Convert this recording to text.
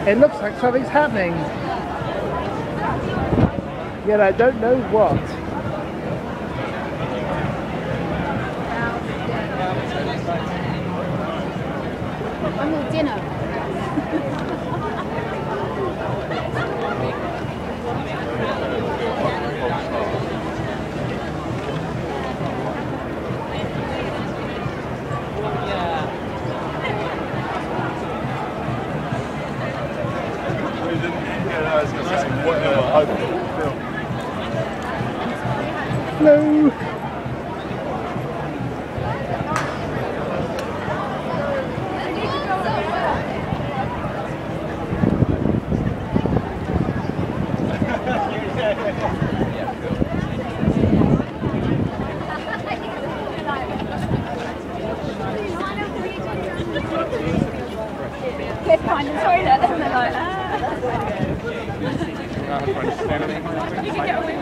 It looks like something's happening. Yet I don't know what. I'm all dinner. Hello. They're kind of sorry that they're like, You can get